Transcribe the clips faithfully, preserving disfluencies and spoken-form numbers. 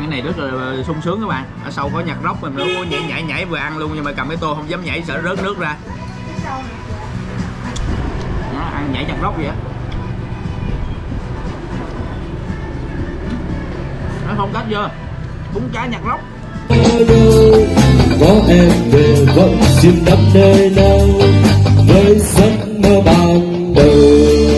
cái này rất là sung sướng các bạn. Ở sau có nhạc rock mình nữa, nhảy nhảy nhảy vừa ăn luôn, nhưng mà cầm cái tô không dám nhảy sợ rớt nước ra. Nó ăn nhảy nhạc rock vậy á. Nó không cách chưa? Bún cá nhạc rock. Có em về vẫn chim đắm nơi nào với giấc mơ ban đầu.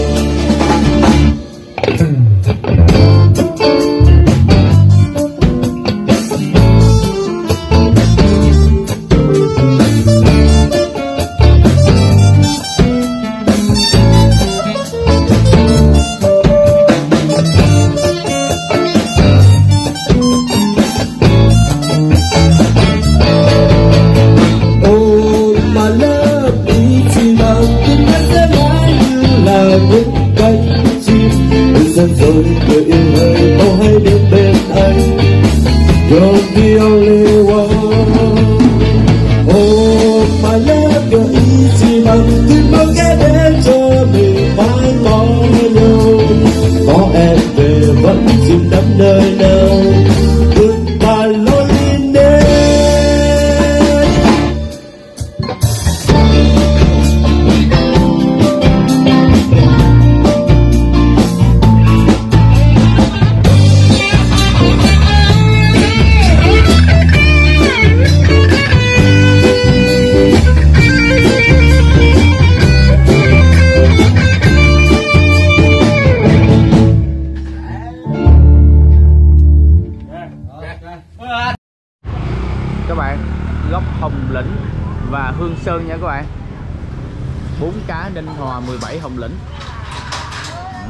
Rồi người yêu ơi, mau hãy đến bên anh. You're the only one. Oh my love, gợi ý chỉ bằng tiếng mơ ghé đến cho mình mãi mỏi nhau. Có em về vẫn chìm đắm nơi nào goodbye loneliness. Các bạn, gốc Hồng Lĩnh và Hương Sơn nha các bạn. Bún cá Ninh Hòa mười bảy Hồng Lĩnh. Ừ.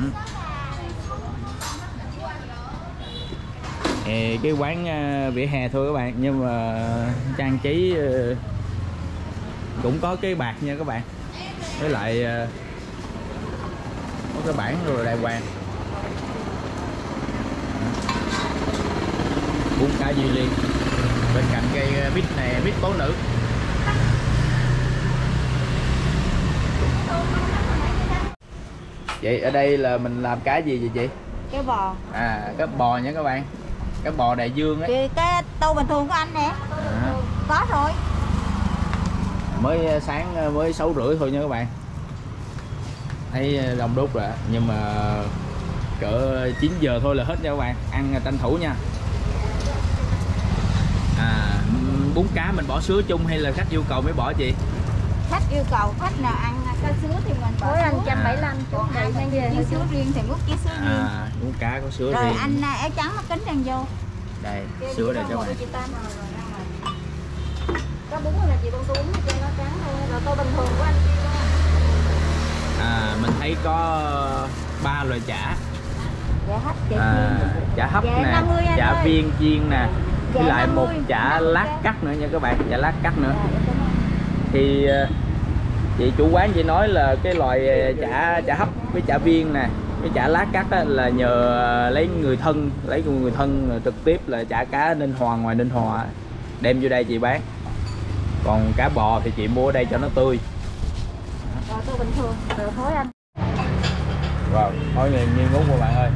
Ê, cái quán uh, vỉa hè thôi các bạn, nhưng mà trang trí uh, cũng có cái bạc nha các bạn. Với lại uh, có cái bảng rồi đàng hoàng. Bún cá Duy Liên. Bên cạnh cây mít này, mít tố nữ. Chị ở đây là mình làm cá gì vậy chị? Cá bò. À, cá bò nha các bạn. Cá bò đại dương ấy. Chị, cái tô bình thường của anh nè. À. Có rồi. Mới sáng mới sáu rưỡi thôi nha các bạn. Thấy đông đúc rồi, nhưng mà cỡ chín giờ thôi là hết nha các bạn. Ăn tranh thủ nha. À, bún cá mình bỏ sứa chung hay là khách yêu cầu mới bỏ chị? Khách yêu cầu, khách nào ăn cá sứa thì mình bỏ sứa. một trăm bảy mươi lăm, còn ai mình chiên sứa riêng thì múc chiên sứa riêng. À, bún cá có sứa rồi riêng. Rồi anh áo trắng mắt kính đang vô. Đây, sứa đây cho bạn. Có bún là chị bông tôi uống cho nó trắng thôi. Rồi tô bình thường của anh kia đó. À, mình thấy có ba loại chả. Chả hấp, chả à, chả hấp nè, chả viên chiên nè, với lại một chả lát cắt nữa nha các bạn, chả lát cắt nữa. Thì chị chủ quán chị nói là cái loại chả chả hấp với chả viên nè, cái chả lát cắt á, là nhờ lấy người thân, lấy người thân trực tiếp là chả cá Ninh Hòa ngoài Ninh Hòa đem vô đây chị bán. Còn cá bò thì chị mua ở đây cho nó tươi. Rồi tôi bình thường, rồi thôi anh. Wow, thôi nghiền nghiền ngút của bạn ơi.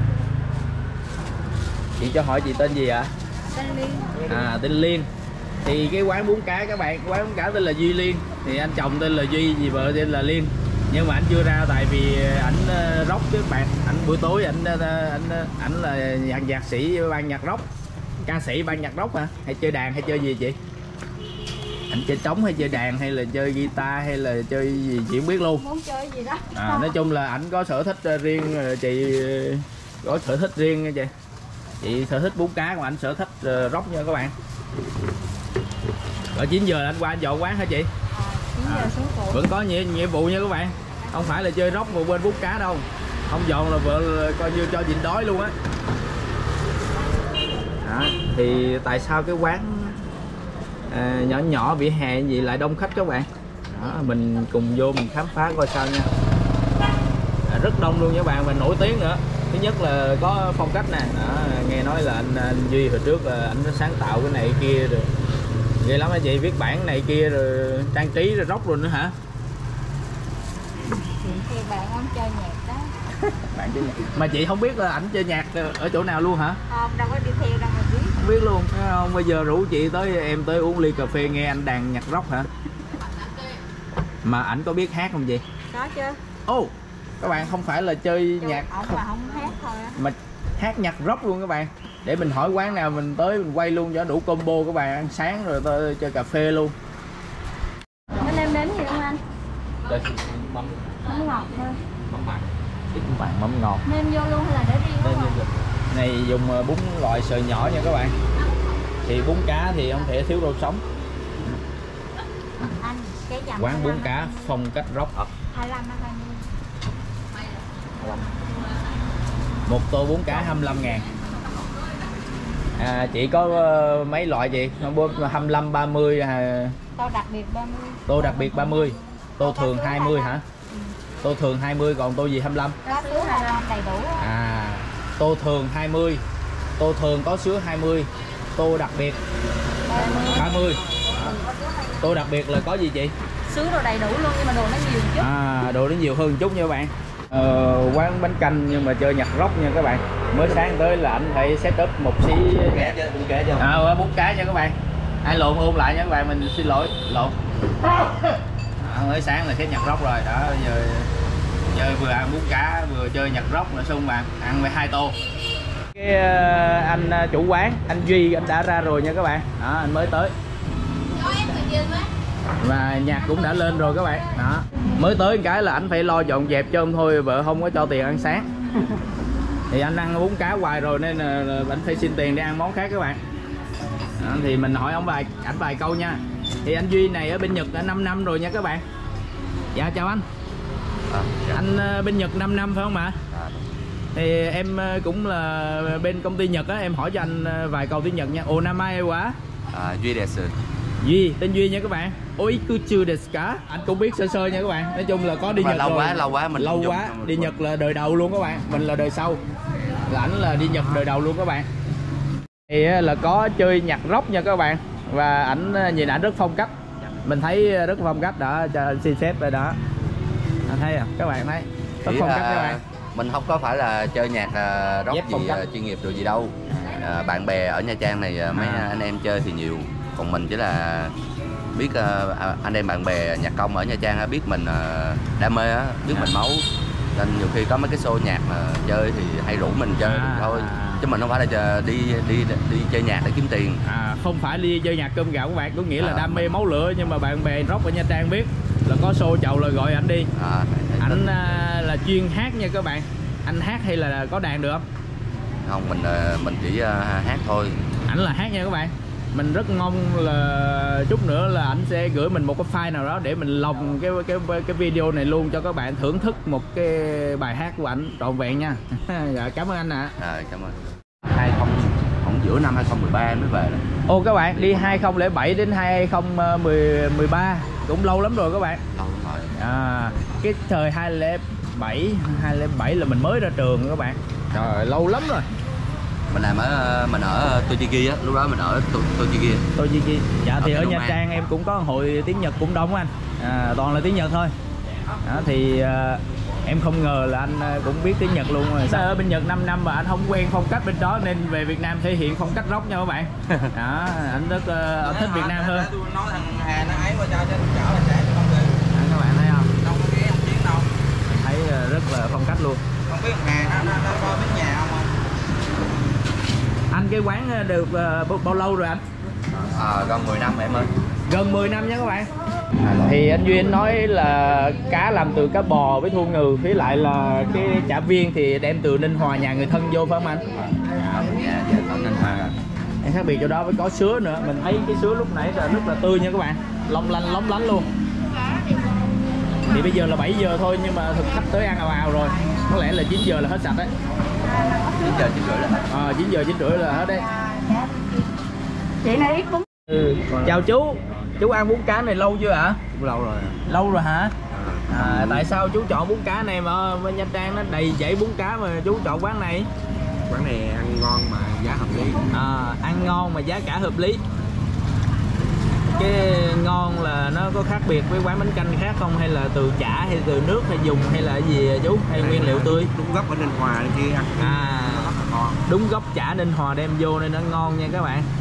Chị cho hỏi chị tên gì ạ? Tên Liên. À, tên Liên. Thì cái quán bún cá các bạn, quán bún cá tên là Duy Liên. Thì anh chồng tên là Duy, dì vợ tên là Liên. Nhưng mà anh chưa ra tại vì ảnh rock các bạn. Ảnh buổi tối ảnh ảnh ảnh là nhạc nhạc sĩ ban nhạc rock. Ca sĩ ban nhạc rock hả? Hay chơi đàn hay chơi gì chị? Anh chơi trống hay chơi đàn hay là chơi guitar hay là chơi gì chị không biết luôn. Muốn chơi gì đó. À, nói chung là ảnh có sở thích riêng, chị có sở thích riêng nha chị. Chị sở thích bún cá, còn anh sở thích rock nha các bạn. Ở chín giờ anh qua anh dọn quán hả chị? À, chín giờ xuống phụ. Vẫn có nhiệm, nhiệm vụ nha các bạn. Không phải là chơi rock một bên bún cá đâu. Không dọn là vợ coi như cho nhịn đói luôn á. À, thì tại sao cái quán à, nhỏ nhỏ vỉa hè gì lại đông khách các bạn? Đó, mình cùng vô mình khám phá coi sao nha. À, rất đông luôn nha các bạn, và nổi tiếng nữa. Thứ nhất là có phong cách nè. Đó, nghe nói là anh, anh Duy hồi trước là anh nó sáng tạo cái này kia rồi ghê lắm hả chị, viết bản này kia rồi trang trí rồi rock rồi nữa hả? Thì bạn không chơi nhạc đó. Bạn chơi nhạc mà chị không biết là ảnh chơi nhạc ở chỗ nào luôn hả? Không, đâu có đi theo đâu mà biết. biết luôn. Không bây giờ rủ chị tới em tới uống ly cà phê nghe anh đàn nhạc rock hả? Mà ảnh có biết hát không chị? Có chưa? Ô, oh, các bạn không phải là chơi Chứ nhạc ổng không, mà không hát thôi á. mà hát nhạc rock luôn các bạn. Để mình hỏi quán nào mình tới mình quay luôn cho đủ combo các bạn, ăn sáng rồi tôi chơi cà phê luôn. Anh em đến gì không anh? Đây, mắm Mắm ngọt thôi. mắm mặn, ít mặn mắm ngọt. Nêm vô luôn hay là để riêng Đây, không ạ? này dùng bún loại sợi nhỏ nha các bạn. Thì bún cá thì không thể thiếu rau sống. Anh, cái dầm Quán bún cá hai phong cách rock. mươi lăm hay hai mươi? Một tô bún cá hai mươi lăm ngàn. À, chị có uh, mấy loại chị? hai mươi lăm, ba mươi à... Tô đặc biệt ba mươi. Tô đặc biệt ba mươi. Tô thường hai mươi hả? Tô thường hai mươi còn tô gì hai mươi lăm? Có sứa hai mươi lăm đầy đủ. À, tô thường hai mươi. Tô thường có sứa hai mươi. Tô đặc biệt ba mươi. Tô đặc biệt là có gì chị? Sứa đồ đầy đủ luôn nhưng mà đồ nó nhiều chút. À, đồ nó nhiều hơn chút nha các bạn. Ờ, quán bánh canh nhưng mà chơi nhạc rock nha các bạn. Mới sáng tới là anh phải set up một xí nhạc. À, bún cá nha các bạn. Ai lộn ôn lại nha các bạn, mình xin lỗi lộn. À, mới sáng là set nhạc rock rồi đó, giờ chơi vừa ăn bún cá vừa chơi nhạc rock là xong bạn, ăn với hai tô. Cái uh, anh uh, chủ quán anh Duy anh đã ra rồi nha các bạn. Đó, anh mới tới. Và nhạc cũng đã lên rồi các bạn. Đó. Mới tới cái là anh phải lo dọn dẹp cho ông thôi, vợ không có cho tiền ăn sáng. Thì anh ăn bún cá hoài rồi nên là anh phải xin tiền để ăn món khác các bạn. Đó, thì mình hỏi ông vài ảnh vài câu nha. Thì anh Duy này ở bên Nhật đã năm năm rồi nha các bạn. Dạ chào anh. À, dạ. Anh bên Nhật năm năm phải không ạ? À, thì em cũng là bên công ty Nhật á, em hỏi cho anh vài câu tiếng Nhật nha. Onamae wa? à, Duy desu. Duy, tên Duy nha các bạn. Oikuchu desu ka? Anh cũng biết sơ sơ nha các bạn. Nói chung là có đi Mà Nhật lâu rồi. quá, lâu quá mình lâu quá. Đi Nhật là đời đầu luôn các bạn. Mình là đời sau. Là ảnh là đi Nhật đời đầu luôn các bạn. Thì là có chơi nhạc rock nha các bạn. Và ảnh nhìn ảnh rất phong cách. Mình thấy rất phong cách đó, cho anh xin phép rồi đó. Anh thấy à? Các bạn thấy rất phong cách các bạn. Mình không có phải là chơi nhạc uh, rock Dép gì phong uh, chuyên nghiệp đồ gì đâu. Uh, bạn bè ở Nha Trang này uh, mấy À. anh em chơi thì nhiều, còn mình chỉ là biết uh, anh em bạn bè nhạc công ở Nha Trang uh, biết mình uh, đam mê á, biết À. mình máu, nên nhiều khi có mấy cái show nhạc mà chơi thì hay rủ mình chơi À. thôi, chứ mình không phải là đi đi đi, đi chơi nhạc để kiếm tiền. À, không phải đi chơi nhạc cơm gạo các bạn, có nghĩa là À, đam mê mình- máu lửa. Nhưng mà bạn bè rock ở Nha Trang biết là có show chậu là gọi ảnh đi. À, Ảnh à, là chuyên hát nha các bạn. Anh hát hay là có đàn được không? không, mình uh, mình chỉ uh, hát thôi. Ảnh là hát nha các bạn. Mình rất mong là chút nữa là ảnh sẽ gửi mình một cái file nào đó để mình lồng cái cái cái video này luôn cho các bạn thưởng thức một cái bài hát của ảnh trọn vẹn nha. Dạ, cảm ơn anh ạ. À, cảm ơn. hai không khoảng giữa năm hai không một ba mới về đó. Ô các bạn, đi hai không không bảy đến hai không một ba cũng lâu lắm rồi các bạn. Lâu rồi. À, cái thời hai không không bảy hai không không bảy là mình mới ra trường các bạn. Trời ơi, lâu lắm rồi. Mình làm ở mình ở Tochigi á, lúc đó mình ở To- Tochigi. Tôi gì gì? Dạ thì Ở ở Đông Nha An. Trang em cũng có hội tiếng Nhật cũng đông anh. À, toàn là tiếng Nhật thôi. Đó, thì à, em không ngờ là anh à, cũng biết tiếng Nhật luôn rồi. Sao ở bên Nhật năm năm mà anh không quen phong cách bên đó nên về Việt Nam thể hiện phong cách rock nha các bạn. Đó, anh rất uh, anh thích Việt Nam hơn. Tôi nói thằng Hà nó ấy qua cho cho chở là sẽ không được. Đó, các bạn thấy không? Đâu có ghé không chuyến đâu. Mình thấy uh, rất là phong cách luôn. Không biết thằng Hà nó nó nó coi biết nhà không không? Anh cái quán được uh, bao, bao lâu rồi anh? À, gần mười năm em ơi. Gần mười năm nha các bạn. Thì anh Duy anh nói là cá làm từ cá bò với thu ngừ, với lại là cái chả viên thì đem từ Ninh Hòa nhà người thân vô phải không anh? Dạ, dạ, ở Ninh Hòa. Em khác biệt chỗ đó với có sứa nữa. Mình thấy cái sứa lúc nãy là rất là tươi nha các bạn, long lanh lóng lánh luôn. Thì bây giờ là bảy giờ thôi nhưng mà thực khách tới ăn ào ào rồi, có lẽ là chín giờ là hết sạch đấy. chín giờ chín rưỡi là hết. À, chín giờ chín rưỡi là hết đấy. Chị này ít bún. Ừ. Chào chú, chú ăn bún cá này lâu chưa ạ? Cũng lâu rồi. Lâu rồi hả? À, tại sao chú chọn bún cá này mà bên Nha Trang nó đầy dãy bún cá mà chú chọn quán này? Quán này ăn ngon mà giá hợp lý. À, ăn ngon mà giá cả hợp lý. Cái ngon là nó có khác biệt với quán bánh canh khác không, hay là từ chả hay từ nước hay dùng hay là cái gì chú, hay nguyên liệu tươi? Đúng gốc ở Ninh Hòa nên chi ăn À, rất là ngon. ngon. Đúng gốc chả Ninh Hòa đem vô nên nó ngon nha các bạn.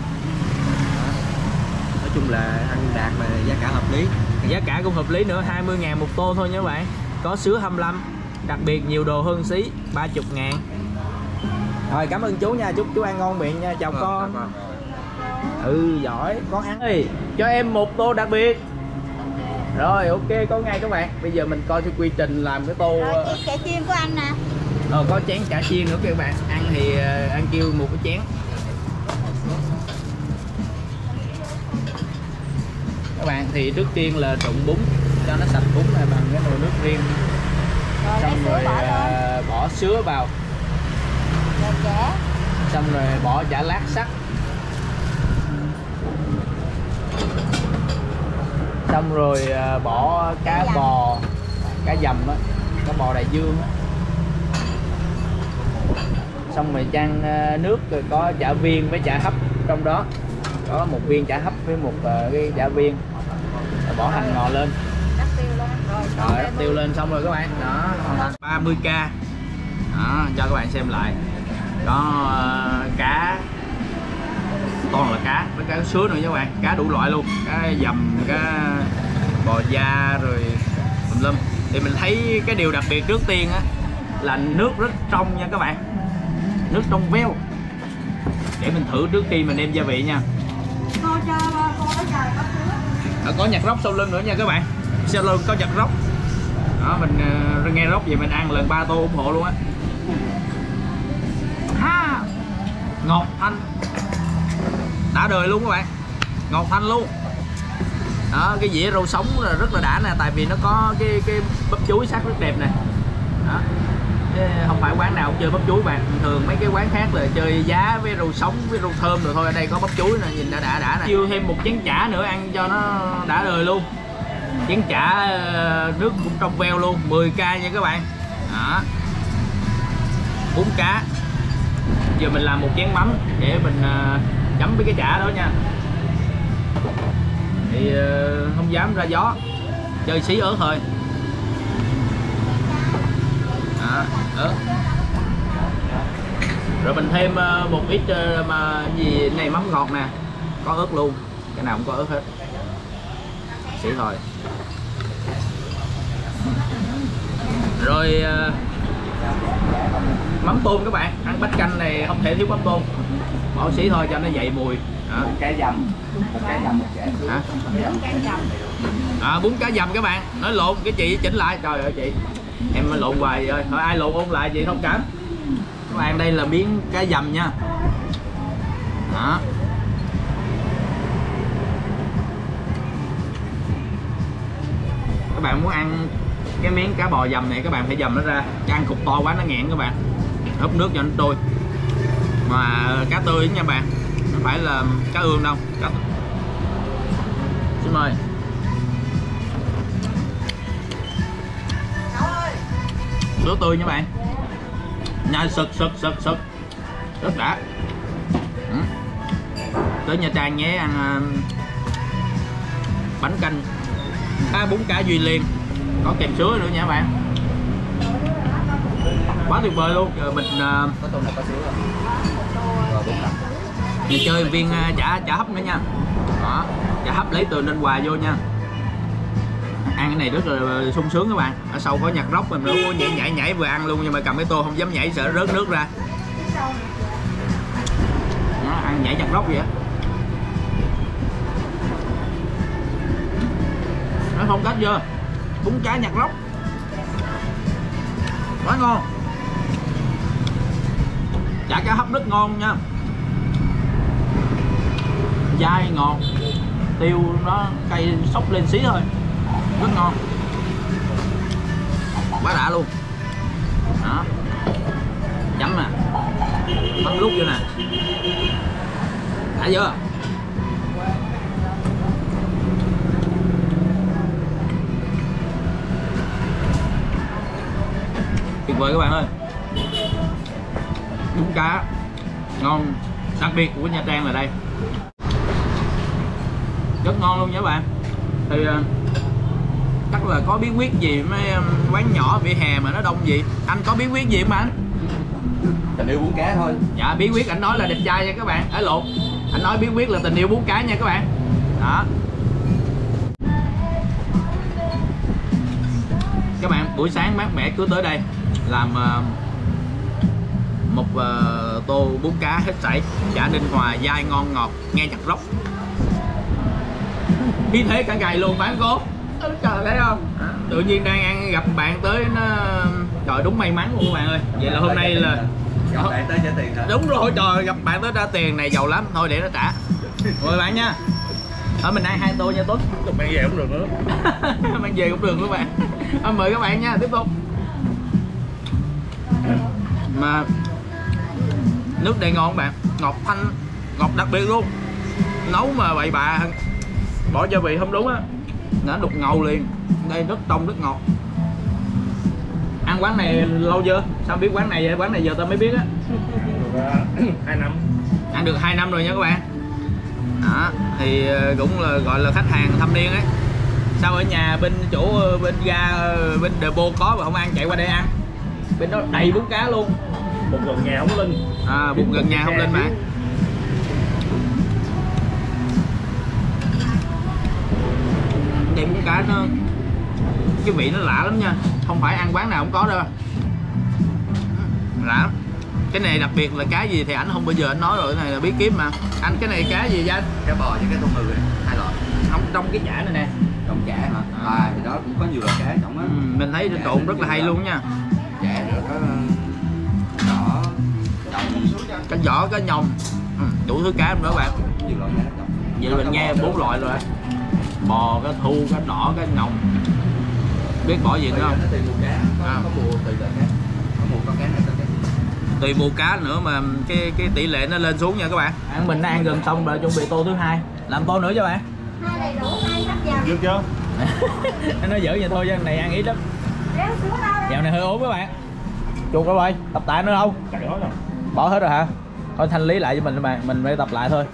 Nói chung là ăn đạt mà giá cả hợp lý. Giá cả cũng hợp lý nữa, hai mươi ngàn một tô thôi nha các bạn. Có sứa hai mươi lăm, đặc biệt nhiều đồ hơn xí, ba mươi ngàn. Rồi cảm ơn chú nha, chúc chú ăn ngon miệng nha, chào Vâng, con. vâng. Ừ giỏi, con ăn đi. Cho em một tô đặc biệt. Rồi ok có ngay các bạn. Bây giờ mình coi cái quy trình làm cái tô. Rồi chiên chả chiên của anh nè. Ờ có chén chả chiên nữa các bạn. Ăn thì uh, ăn kêu một cái chén. Các bạn thì trước tiên là trụng bún cho nó sạch bún này bằng cái nồi nước riêng. Rồi lấy Xong sữa rồi bỏ lên. uh, bỏ sứa vào. Rồi chả. Xong rồi bỏ chả lát sắc. Xong rồi uh, bỏ cá Cá bò, cá dầm á, cá bò đại dương á. Xong rồi chan uh, nước rồi có chả viên với chả hấp trong đó. Có một viên chả hấp với một uh, cái chả viên. Rồi bỏ hành ngò lên. Rắc tiêu lên. Rồi Rồi rắc tiêu lên xong rồi các bạn. Đó, ba mươi k. Đó, cho các bạn xem lại. Có uh, cá, toàn là cá với cá sứa nữa nha các bạn, cá đủ loại luôn, cá dầm, cá bò da rồi tùm lum. Thì mình thấy cái điều đặc biệt trước tiên á là nước rất trong nha các bạn, nước trong veo. Để mình thử trước khi mình nêm gia vị nha. Ở có nhạc rock sau lưng nữa nha các bạn, sau lưng có nhạc rock. Đó mình uh, nghe rock vậy mình ăn lần ba tô ủng hộ luôn á. Ha, ngọt thanh đã đời luôn các bạn, ngọt thanh luôn. Đó cái dĩa rau sống là rất là đã nè, tại vì nó có cái cái bắp chuối sắc rất đẹp nè. Đó, không phải quán nào cũng chơi bắp chuối bạn, thường mấy cái quán khác là chơi giá với rau sống với rau thơm rồi thôi, ở đây có bắp chuối nè, nhìn đã đã đã nè. Chiêu thêm một chén chả nữa ăn cho nó đã đời luôn. Chén chả nước cũng trong veo luôn, mười k nha các bạn. Đó, bún cá. Giờ mình làm một chén mắm để mình uh, chấm với cái chả đó nha. Thì uh, không dám ra gió, chơi xí ớt thôi. Đó, ớt. Rồi mình thêm uh, một ít uh, mà gì này mắm ngọt nè, có ớt luôn, cái nào cũng có ớt hết. Xí thôi. Rồi uh, mắm tôm các bạn, ăn bánh canh này không thể thiếu mắm tôm. Bỏ xí thôi cho nó dậy mùi. Đó. Cá dầm, một cá dầm một chả. Hả? À, bún cá dầm các bạn, nói lộn cái chị chỉnh lại. Trời ơi chị, em lộn hoài rồi, thôi ai lộn ôn lại chị thông cảm. Các bạn đây là miếng cá dầm nha. Đó. Các bạn muốn ăn cái miếng cá bò dầm này các bạn phải dầm nó ra, ăn cục to quá nó nghẹn các bạn. Hấp nước cho nó trôi. Mà cá tươi nha bạn, không phải là cá ương đâu. Cá... Xin mời. Sữa tươi nha bạn, nhai sực sực sực sực rất đã. Ừ. Tới Nha Trang nhé, ăn uh, bánh canh cá bún cá Duy Liên có kèm sứa nữa nha các bạn, quá tuyệt vời luôn. Giờ mình uh, Có tô này có sứa rồi bún đặc. mình chơi viên uh, chả chả hấp nữa nha. Đó, chả hấp lấy từ Ninh Hòa vô nha. Ăn cái này rất là sung sướng các bạn. Ở sau có nhạc rock mình nữa, nhảy nhảy nhảy vừa ăn luôn, nhưng mà cầm cái tô không dám nhảy sợ rớt nước ra. Đó, ăn nhảy nhạc rock vậy á. Nó phong cách chưa? Bún cá nhạc rock quá ngon. Chả cá hấp rất ngon nha, dai ngọt, tiêu nó cay xóc lên xí thôi, rất ngon, quá đã luôn. Đó, chấm nè, mắm lúc vô nè, đã chưa? Tuyệt vời các bạn ơi. Bún cá ngon, đặc biệt của Nha Trang là đây, rất ngon luôn nha các bạn. Thì uh, chắc là có bí quyết gì mấy um, quán nhỏ vỉa hè mà nó đông gì, anh có bí quyết gì không anh? tình yêu bún cá thôi. Dạ, bí quyết anh nói là đẹp trai nha các bạn. Ở lộn, anh nói bí quyết là tình yêu bún cá nha các bạn. Đó. Các bạn, buổi sáng mát mẻ cứ tới đây làm uh, một uh, tô bún cá hết sảy, chả Ninh Hòa dai ngon ngọt, nghe chặt róc. Khí thế cả ngày luôn bán cô. Trời thấy không? Tự nhiên đang ăn gặp bạn tới nó, trời đúng may mắn luôn các bạn ơi. Vậy là hôm nay là Gặp bạn tới trả tiền rồi. đúng rồi, trời gặp bạn tới trả tiền này giàu lắm, thôi để nó trả. Mời bạn nha. Ở mình ăn hai tô nha Tuấn. Mang về cũng được nữa. Mang về cũng được các bạn. Thôi mời các bạn nha, tiếp tục. Mà nước đây ngon các bạn, ngọt thanh, ngọt đặc biệt luôn. Nấu mà bậy bạ, bỏ gia vị không đúng á, nó đục ngầu liền. Đây rất trong rất ngọt. Ăn quán này lâu chưa? Sao biết quán này vậy? Quán này giờ tao mới biết á. Hai năm. Ăn được hai năm rồi nha các bạn. Đó, thì cũng là gọi là khách hàng thâm niên ấy. Sao ở nhà bên chỗ bên ga bên depot có mà không ăn, chạy qua đây ăn. Bên đó đầy bún cá luôn. Một gần nhà không linh. À, bụng gần nhà không lên bạn. Đây bún cá nó cái vị nó lạ lắm nha, không phải ăn quán nào cũng có đâu. Lạ lắm. Cái này đặc biệt là cá gì thì ảnh không bao giờ anh nói rồi, cái này là bí kíp mà. Anh cái này cá gì vậy anh? Cá bò với cá tôm hùm hai loại. Không, trong cái chả này nè. Trong chả hả? À thì đó cũng có nhiều loại cá trong á. Ừ, mình thấy nó trộn rất là hay luôn nha. Chả nữa có đỏ, đồng, Cá giỏ, cá nhồng, ừ, đủ thứ cá nữa các bạn. nhiều loại cá trong. Vậy mình nghe bốn loại rồi. Bò, cá thu, cá đỏ, cá nhồng. Biết bỏ gì nữa không? Nó tùy mùa cá, có, À. có mùa tùy loại cá. Có mùa có cá này có cá. Tùy mùa cá nữa mà cái cái tỷ lệ nó lên xuống nha các bạn. Ăn mình đã ăn gần xong rồi, chuẩn bị tô thứ hai. Làm tô nữa cho bạn. Hai đầy đủ hai khách vào. Được chưa? Anh nói dữ vậy thôi chứ anh này ăn ít lắm. Kéo xuống đâu đây? Dạo này hơi ốm các bạn. Chuột đâu rồi? Tập tạ nữa không? Chạy hết rồi. Bỏ hết rồi hả? Thôi thanh lý lại cho mình các bạn, mình phải tập lại thôi.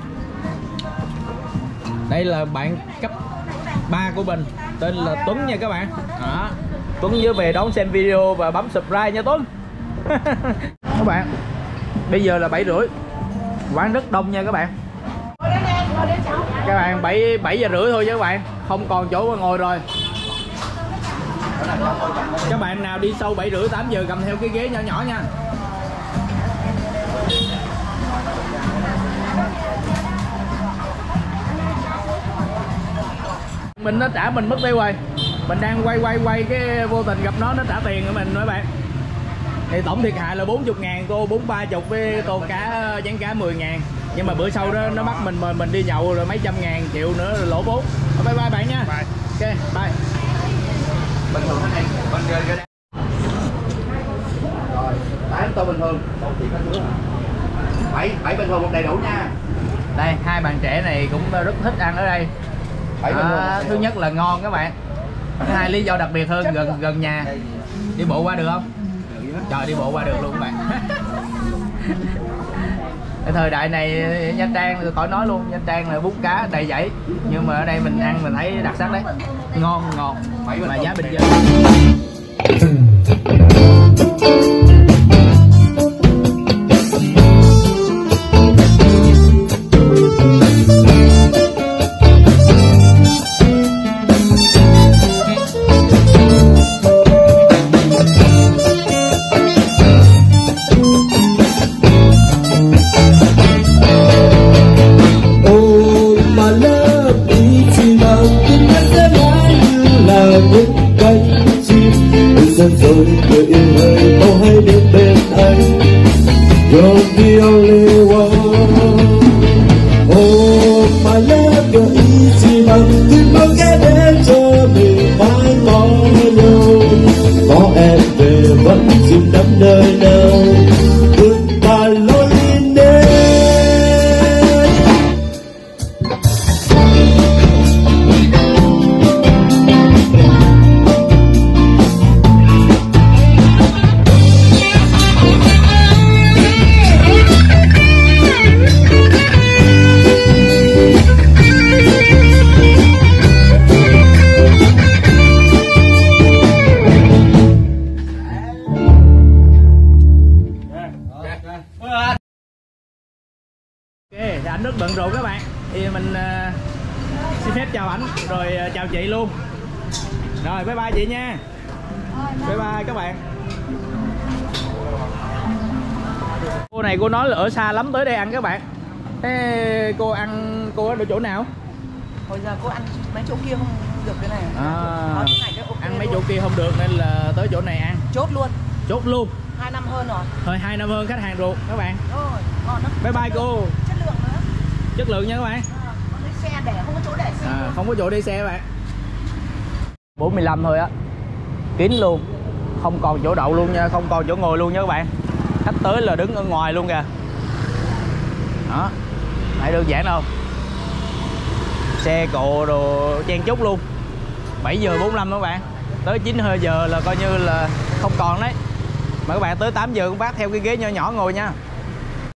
Đây là bạn cấp ba của mình, tên là Tuấn nha các bạn. Đó. Tuấn nhớ về đón xem video và bấm subscribe nha Tuấn. Các bạn, bây giờ là bảy rưỡi, quán rất đông nha các bạn. Các bạn bảy bảy giờ rưỡi thôi chứ các bạn, không còn chỗ mà ngồi rồi. Các bạn nào đi sâu bảy rưỡi tám giờ cầm theo cái ghế nhỏ nhỏ nha. Mình nó trả mình mất tiêu rồi. Mình đang quay quay quay cái vô tình gặp nó nó trả tiền của mình nữa các bạn. Thì tổng thiệt hại là bốn mươi ngàn tô bún ba chục với tô cá chén cá mười ngàn. Nhưng mà bữa sau đó nó bắt mình mời mình đi nhậu rồi mấy trăm ngàn triệu nữa rồi lỗ vốn. Bye bye bạn nha. Bye. Ok, bye. Bình thường hết đây, bên rơi rơi đây. Rồi, tám tô bình thường, tô chỉ có nước. Bảy, bảy bình thường một đầy đủ nha. Đây, hai bạn trẻ này cũng rất thích ăn ở đây. À, thứ nhất là ngon các bạn. Thứ hai lý do đặc biệt hơn gần gần nhà. Đi bộ qua được không? Trời, đi bộ qua được luôn các bạn. Cái thời đại này Nha Trang thì khỏi nói luôn, Nha Trang là bún cá đầy dãy. Nhưng mà ở đây mình ăn mình thấy đặc sắc đấy. Ngon ngọt mà giá bình dân. Rồi rất bận rộn các bạn, thì mình uh, xin phép chào ảnh rồi uh, chào chị luôn. Rồi bye bye chị nha. Bye bye các bạn. Cô này cô nói là ở xa lắm tới đây ăn các bạn. Thế cô ăn cô ở chỗ nào? Hồi giờ cô ăn mấy chỗ kia không được cái này. À, có chỗ này cái okay ăn mấy luôn. chỗ kia không được nên là tới chỗ này ăn. Chốt luôn. Chốt luôn. Hai năm hơn rồi. Thôi hai năm hơn khách hàng ruột các bạn. Rồi, ngon lắm. Bye bye cô. Chất lượng nữa. Chất lượng nha các bạn. À, có cái xe để không có chỗ để xe. À, không có chỗ đi xe các bạn. bốn mươi lăm thôi á. Kín luôn. Không còn chỗ đậu luôn nha, không còn chỗ ngồi luôn nha các bạn. Khách tới là đứng ở ngoài luôn kìa. Đó. Thấy đơn giản đâu. Xe cộ đồ chen chúc luôn. bảy giờ bốn mươi lăm các bạn. Tới chín giờ là coi như là không còn đấy. Mà các bạn tới tám giờ cũng bác theo cái ghế nhỏ nhỏ ngồi nha.